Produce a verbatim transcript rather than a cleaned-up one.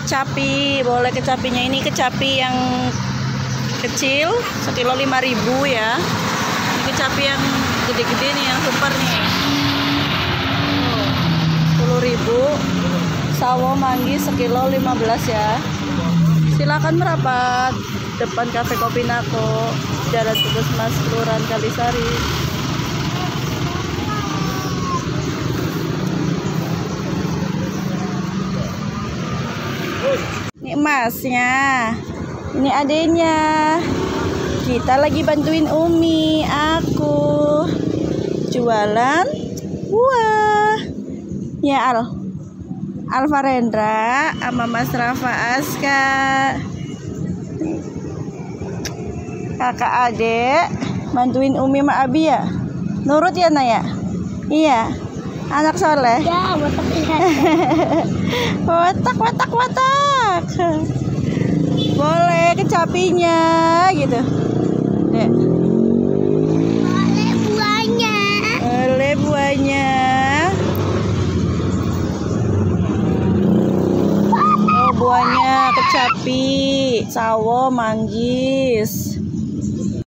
kecapi, boleh kecapinya. Ini kecapi yang kecil sekilo lima ribu ya. Ini kecapi yang gede-gede nih, yang super nih, sepuluh ribu. Sawo manggis sekilo lima belas ya. Silakan merapat depan Cafe Kopi Nako, Jalan Puskesmas Kelurahan Kalisari. Ini emasnya, ini adenya. Kita lagi bantuin Umi, aku jualan buah. Ya Al, Alvarendra sama Mas Rafa Aska, kakak adek bantuin Umi sama Abi ya. Nurut ya Naya? Iya, anak soleh. Ya, watak watak watak watak. Boleh kecapinya gitu. Dek. boleh buahnya. Boleh buahnya. Oh, buahnya kecapi, sawo, manggis.